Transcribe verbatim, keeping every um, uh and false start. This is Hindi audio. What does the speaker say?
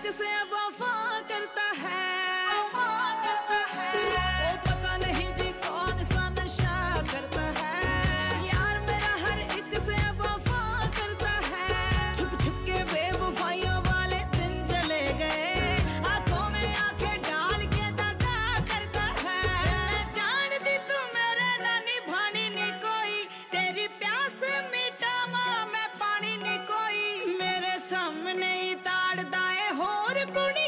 एक से वफा करता है, वफा करता है। ओ पता नहीं जी कौन सा नशा करता है, यार मेरा हर एक से वफा करता है। छुप छुप के बेवफाइयों वाले दिन चले गए, आंखों में आंखें डाल के दगा करता है। मैं जानती तू मेरे ना निभानी नहीं कोई, तेरी प्यास मिटावा मैं पानी नहीं कोई। मेरे सामने ही ताड़ दाए होर कुड़ी